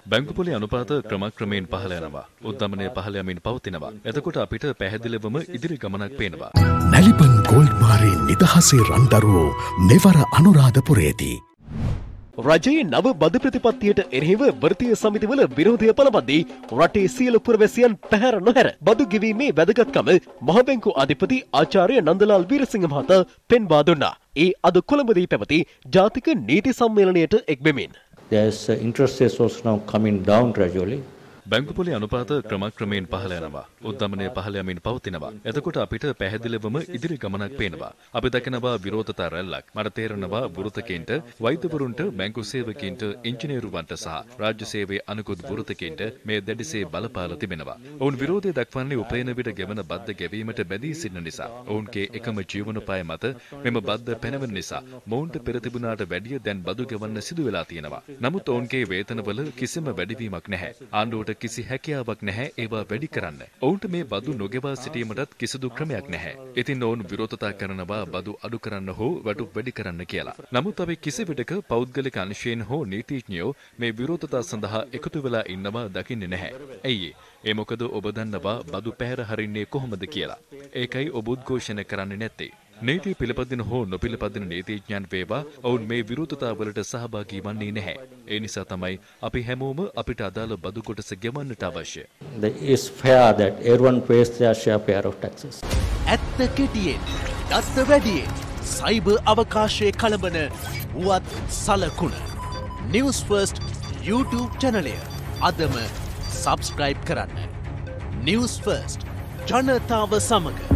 බැංකු පොලේ අනුපාත ක්‍රමක්‍රමයෙන් පහළ යනවා. උද්දමනය පහළ යමින් පවතිනවා. එතකොට අපිට පැහැදිලිවම ඉදිරි ගමනක් පේනවා. නැලිපන් ගෝල්ඩ් මාරේ නිදහසේ රන්දරුවෝ මෙවර අනුරාධපුරයේදී රජයේ නව බදු ප්‍රතිපත්තියට එරෙහිව වෘත්තීය සමිතිවල විරෝධය පළවද්දී රටේ සියලු පුරවැසියන් පැහැර නොහැර බදු ගෙවීමේ වැදගත්කම මහ බැංකු අධිපති ආචාර්ය නන්දලාල් වීරසිංහ මහතා පෙන්වා දුන්නා. ඒ අද කොළඹදී පැවති ජාතික නීති සම්මේලනයට එක්වෙමින්. There's interest rates also now coming down gradually. බැංකු පොලේ අනුපාත ක්‍රමක්‍රමයෙන් පහළ යනවා. උද්දමනය පහළ යමින් පවතිනවා. එතකොට අපිට පැහැදිලිවම ඉදිරි ගමනක් පේනවා. අපි දකිනවා විරෝධතා රැල්ලක්. මට තේරෙනවා වෘතකයන්ට, වෛද්‍යවරුන්ට, බැංකු සේවකයන්ට, ඉංජිනේරුවන්ට සහ රාජ්‍ය සේවයේ අනෙකුත් වෘතකයන්ට මේ දැඩිසේ බලපාලා තිබෙනවා. ඔවුන් විරෝධය දක්වන්නේ උපයන විට ගෙවන බද්ද ගෙවීමට බැඳී සිටින නිසා. ඔවුන්ගේ එකම ජීවනෝපාය මත මෙම බද්ද පැනවෙන නිසා මොවුන්ට පෙර තිබුණාට වැඩිය දැන් බදු ගෙවන්න සිදු වෙලා තියෙනවා. නමුත් ඔවුන්ගේ වේතනවල කිසිම වැඩිවීමක් නැහැ. ආණ්ඩුවට කිසි හැකියාවක් නැහැ ඒවා වැඩි කරන්න. ඔවුන්ට මේ බදු නොගෙවා සිටීමටත් කිසිදු ක්‍රමයක් නැහැ. ඉතින් ඔවුන් විරෝධතා කරනවා බදු අඩු කරන්න හෝ වඩු වැඩි කරන්න කියලා. නමුත් අපි කිසිවිටක පෞද්ගලික අංශයෙන් හෝ නීතිඥයෝ මේ විරෝධතා සඳහා එකතු වෙලා ඉන්නවා දකින්නේ නැහැ. ඇයි ඒ මොකද ඔබ දන්නවා බදු පැහැර හරින්නේ කොහොමද කියලා. ඒකයි ඔබ උද්ඝෝෂණය කරන්නේ නැත්තේ. නීතිය පිළිපදින හෝ නොපිළිපදින නීතිඥයන් වේවා ඔවුන් මේ විරෝධතාවලට සහභාගී වන්නේ නැහැ. ඒ නිසා තමයි අපි හැමෝම අපිට අදාළ බදු කොටස ගෙවන්නට අවශ්‍ය. It is fair that everyone pays their share of taxes. ඇත්ත කෙටියෙන්, දත්ත වැඩියෙන්, සයිබර් අවකාශයේ කලබන වුවත් සලකුණ. News First YouTube channelය අදම subscribe කරන්න. News First ජනතාව සමග